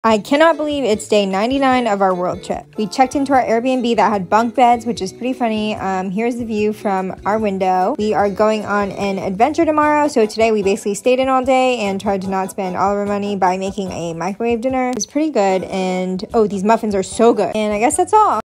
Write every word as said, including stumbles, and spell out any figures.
I cannot believe it's day ninety-nine of our world trip. We checked into our Airbnb that had bunk beds, which is pretty funny. Um, here's the view from our window. We are going on an adventure tomorrow, so today we basically stayed in all day and tried to not spend all of our money by making a microwave dinner. It was pretty good, and oh, these muffins are so good. And I guess that's all.